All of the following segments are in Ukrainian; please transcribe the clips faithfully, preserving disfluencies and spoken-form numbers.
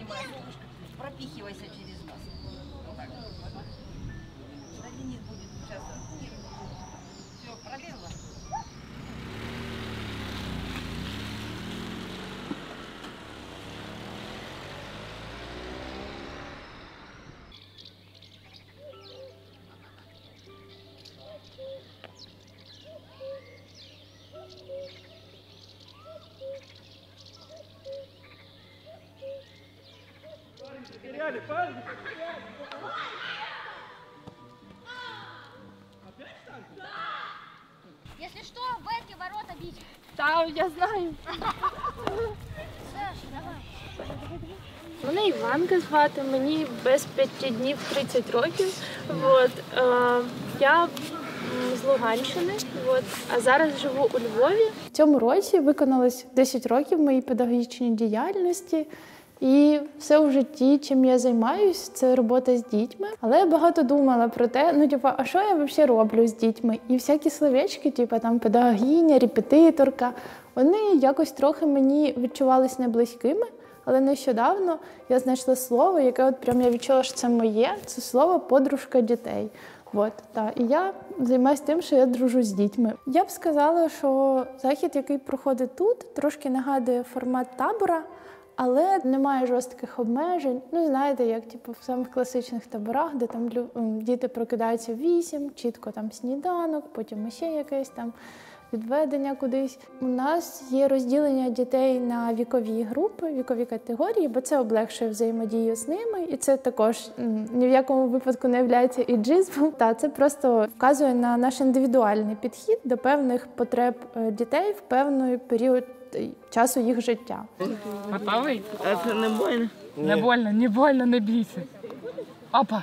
поднимай солнышко, пропихивайся через нас. Вот так. Да, Денис будет сейчас. Все, пролезла. Потеряли, парни, потеряли. Опять так? Да. Если что, в эти ворота бить. Да, я знаю. Саша, давай. Мене Іванка звати, мені без п'яти днів тридцять років. От, е, я з Луганщини, от, а зараз живу у Львові. В цьому році виконалось десять років моїй педагогічній діяльності. І все в житті, чим я займаюся, це робота з дітьми. Але я багато думала про те, ну, типу, а що я взагалі роблю з дітьми? І всякі словечки, типу, там, педагогіня, репетиторка, вони якось трохи мені відчувались неблизькими. Але нещодавно я знайшла слово, яке от прям я відчула, що це моє, це слово «подружка дітей». От, та. І я займаюся тим, що я дружу з дітьми. Я б сказала, що захід, який проходить тут, трошки нагадує формат табора, але немає жорстких обмежень. Ну, знаєте, як типу, в самих класичних таборах, де там діти прокидаються в вісім, чітко там сніданок, потім ще якесь там відведення кудись. У нас є розділення дітей на вікові групи, вікові категорії, бо це облегшує взаємодію з ними. І це також ні в якому випадку не є іджизмом. Та це просто вказує на наш індивідуальний підхід до певних потреб дітей в певний період часу їх життя. Готовий? Це не больно? Не больно, не больно, не бійся. Опа!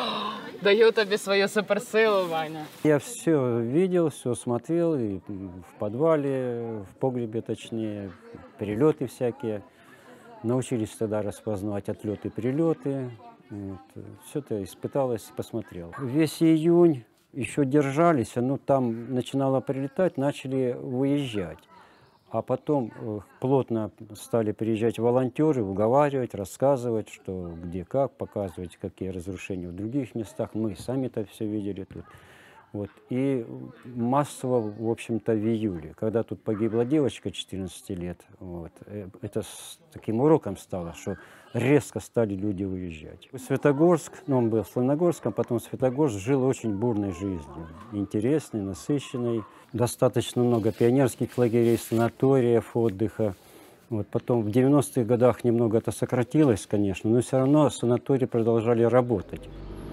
Даю тобі свою суперсилу, Ваня. Я все видел, все смотрел, и в подвале, в погребе точнее, перелеты всякие. Научились тогда распознавать отлеты и прилеты. Вот. Все это испыталось, посмотрел. Весь июнь еще держались, но там начинало прилетать, начали выезжать. А потом плотно стали приезжать волонтеры, уговаривать, рассказывать, что где как, показывать, какие разрушения в других местах. Мы сами это все видели тут. Вот. И массово, в общем-то, в июле, когда тут погибла девочка четырнадцати лет, вот, это с таким уроком стало, что резко стали люди уезжать. Светогорск, ну, он был в Славногорском, потом Светогорск жил очень бурной жизнью, интересной, насыщенной. Достаточно много пионерских лагерей, санаториев, отдыха. Вот. Потом в девяностых годах немного это сократилось, конечно, но все равно санатории продолжали работать.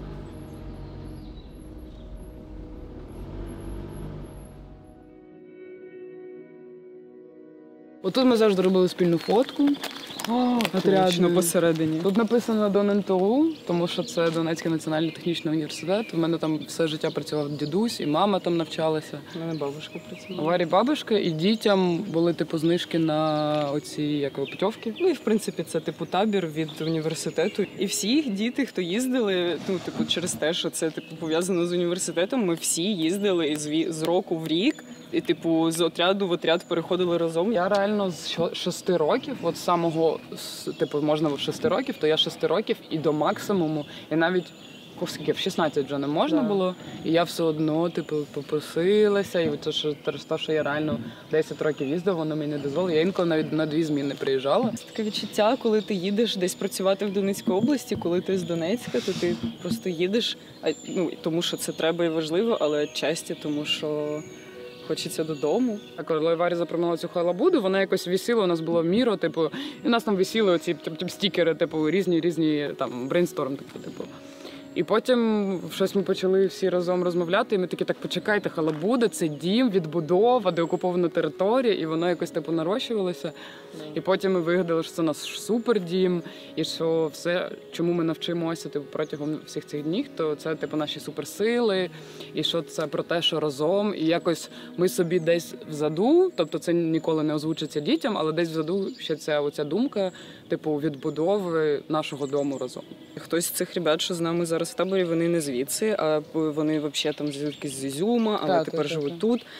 Отут ми завжди робили спільну фотку. О, отрядно посередині. Тут написано Дон ен те у, тому що це Донецький національний технічний університет. У мене там все життя працював дідусь, і мама там навчалася. У мене бабушка працювала. Варі бабушка, і дітям були типу знижки на оці як путівки. Ну і в принципі це типу табір від університету. І всі діти, хто їздили, ну типу через те, що це типу пов'язано з університетом, ми всі їздили з, з року в рік. І, типу, з отряду в отряд переходили разом. Я реально з шести років, от з самого, типу, можна в шести років, то я шести років і до максимуму, і навіть, скільки, в шістнадцять вже не можна да. було, і я все одно, типу, попросилася, і це що, те, що я реально десять років їздив, воно мені не дозволило. Я інколи навіть на дві зміни приїжджала. Це таке відчуття, коли ти їдеш десь працювати в Донецькій області, коли ти з Донецька, то ти просто їдеш, ну, тому що це треба і важливо, але часті, тому що хочеться додому. А коли Варя запропонувала цю халабуду, вона якось висіла, у нас було міро, типу, і у нас там висіли оці типу, стікери, типу, різні-різні, там, брейнсторм такий, типу. І потім щось ми почали всі разом розмовляти, і ми такі, так, почекайте, халабуда, це дім, відбудова, деокупована територія, і воно якось, типу, нарощувалося. І потім ми вигадали, що це наш супердім, і що все, чому ми навчимося, типу, протягом всіх цих днів, то це, типу, наші суперсили, і що це про те, що разом, і якось ми собі десь взаду, тобто це ніколи не озвучиться дітям, але десь взаду ще ця оця думка, типу, відбудови нашого дому разом. Хтось з цих ребят, що з нами зараз в таборі, вони не звідси, а вони взагалі там звідки з Ізюма, але так, тепер так, живуть так. тут.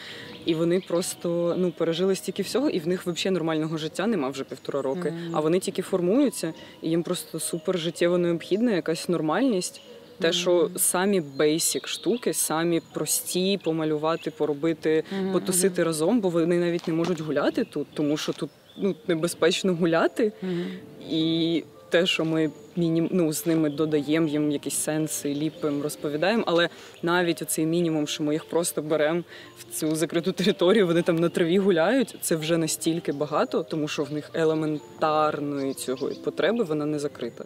І вони просто ну, пережили стільки всього, і в них взагалі нормального життя нема вже півтора роки. Mm-hmm. А вони тільки формуються, і їм просто супер життєво необхідна якась нормальність. Те, що самі бейсік штуки, самі прості помалювати, поробити, mm-hmm. потусити разом, бо вони навіть не можуть гуляти тут, тому що тут ну, небезпечно гуляти. Mm-hmm. І те, що ми мінім... ну, з ними додаємо їм якісь сенси, ліпимо, розповідаємо, але навіть оцей мінімум, що ми їх просто беремо в цю закриту територію, вони там на траві гуляють, це вже настільки багато, тому що в них елементарної цього потреби вона не закрита.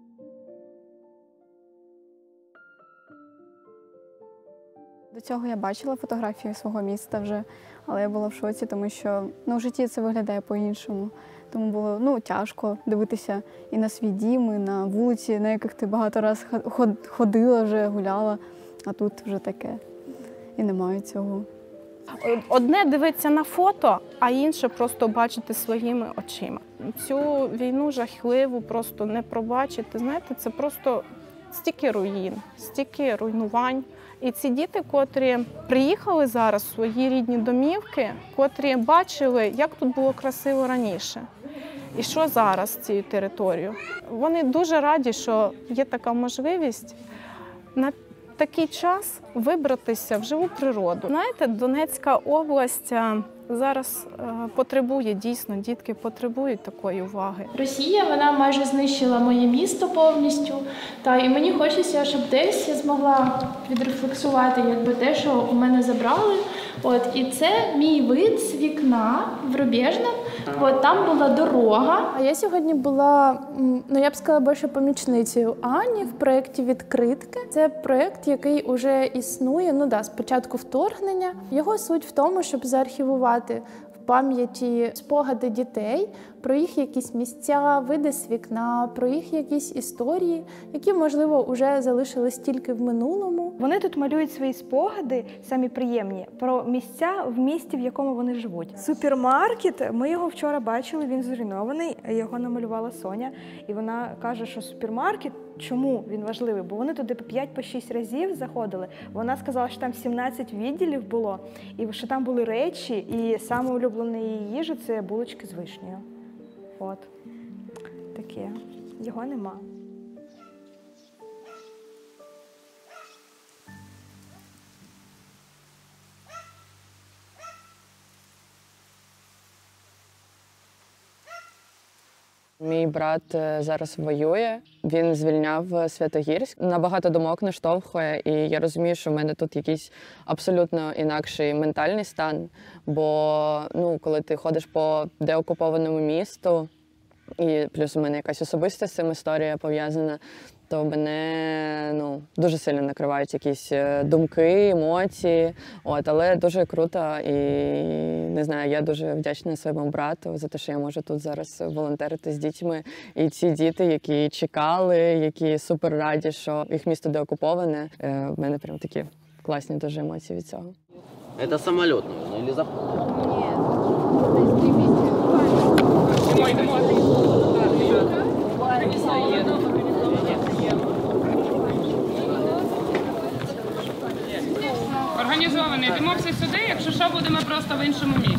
До цього я бачила фотографії свого міста вже, але я була в шоці, тому що ну, в житті це виглядає по-іншому. Тому було ну, тяжко дивитися і на свій дім, і на вулиці, на яких ти багато разів ходила вже, гуляла, а тут вже таке. І немає цього. Одне дивитися на фото, а інше просто бачити своїми очима. Цю війну жахливу просто не пробачити, знаєте, це просто стільки руїн, стільки руйнувань. І ці діти, котрі приїхали зараз в свої рідні домівки, котрі бачили, як тут було красиво раніше. І що зараз з цією територією? Вони дуже раді, що є така можливість на такий час вибратися в живу природу. Знаєте, Донецька область зараз потребує, дійсно, дітки потребують такої уваги. Росія, вона майже знищила моє місто повністю, та і мені хочеться, щоб десь я змогла відрефлексувати якби те, що у мене забрали. От, і це мій вид з вікна в Рубіжному. От, там була дорога. А я сьогодні була, ну я б сказала, більше помічницею Ані в проєкті «Відкритки». Це проєкт, який вже існує, ну да, з початку вторгнення. Його суть в тому, щоб заархівувати в пам'яті спогади дітей про їх якісь місця, види з вікна, про їх якісь історії, які, можливо, вже залишились тільки в минулому. Вони тут малюють свої спогади, самі приємні, про місця в місті, в якому вони живуть. Супермаркет, ми його вчора бачили, він зруйнований, його намалювала Соня. І вона каже, що супермаркет, чому він важливий? Бо вони туди по п'ять-шість разів заходили. Вона сказала, що там сімнадцять відділів було, і що там були речі, і саме улюблене її їжа – це булочки з вишнею. От, таке. Його нема. Мій брат зараз воює, він звільняв Святогірськ. Набагато думок наштовхує, і я розумію, що в мене тут якийсь абсолютно інакший ментальний стан. Бо ну, коли ти ходиш по деокупованому місту, і плюс у мене якась особиста з цим історія пов'язана, то мене ну, дуже сильно накривають якісь думки, емоції. От, але дуже круто і, не знаю, я дуже вдячна своєму брату за те, що я можу тут зараз волонтерити з дітьми. І ці діти, які чекали, які супер раді, що їх місто деокуповане, в мене прям такі класні дуже емоції від цього. Це самоліт, мабуть, или заход? Організований. Йдемо всі сюди, якщо що, будемо просто в іншому місці.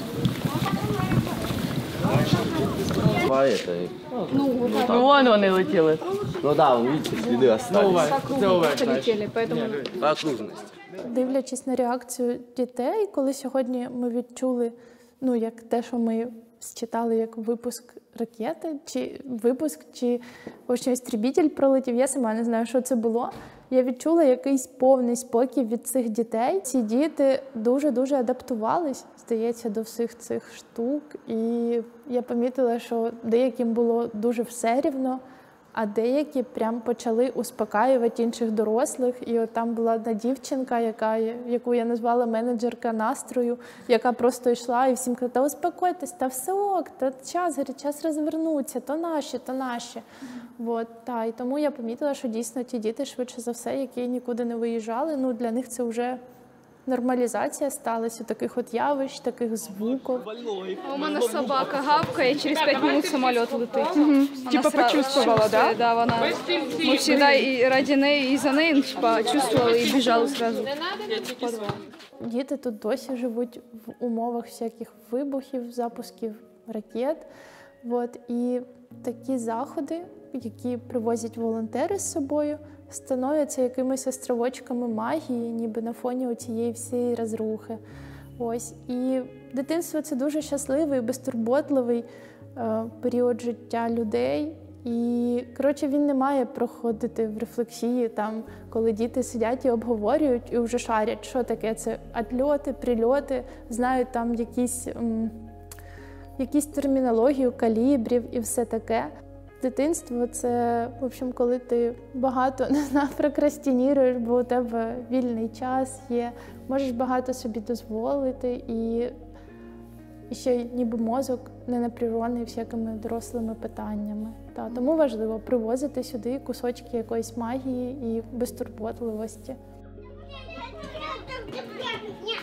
Ну, вон вони летіли. Ну да, вон, видите, сліди остались. Полетіли, поэтому... По окружності. Дивлячись на реакцію дітей, коли сьогодні ми відчули, ну, як те, що ми считали як випуск ракети, чи випуск, чи ось істребітель пролетів, я сама не знаю, що це було. Я відчула якийсь повний спокій від цих дітей. Ці діти дуже-дуже адаптувались, здається, до всіх цих штук. І я помітила, що деяким було дуже все рівно, а деякі прям почали успокаювати інших дорослих. І от там була одна дівчинка, яка, яку я назвала менеджерка настрою, яка просто йшла і всім казала: та успокойтесь, та все ок, та час, говорить, час розвернуться, то наші, то наші. От, та, і тому я помітила, що дійсно ті діти, швидше за все, які нікуди не виїжджали, ну, для них це вже нормалізація сталася таких от явищ, таких звуків. У мене собака гавкає, через п'ять хвилин самоліт летить. Угу. Типа почувствовала, да? Да, вона. Ми завжди і раді неї, і за нею, типа, чувствували і біжали одразу. діти тут досі живуть в умовах всяких вибухів, запусків ракет. От. І такі заходи, які привозять волонтери з собою, становляться якимись островочками магії, ніби на фоні цієї всієї розрухи. Ось. І дитинство – це дуже щасливий, безтурботливий е, період життя людей. І, коротше, він не має проходити в рефлексії, там, коли діти сидять і обговорюють, і вже шарять, що таке це отльоти, прильоти, знають там якісь, м, якісь термінологію калібрів і все таке. Дитинство – це, в общем, коли ти багато, не знаю, прокрастиніруєш, бо у тебе вільний час є, можеш багато собі дозволити, і, і ще ніби мозок не напряжений всякими дорослими питаннями. Та, тому важливо привозити сюди кусочки якоїсь магії і безтурботливості.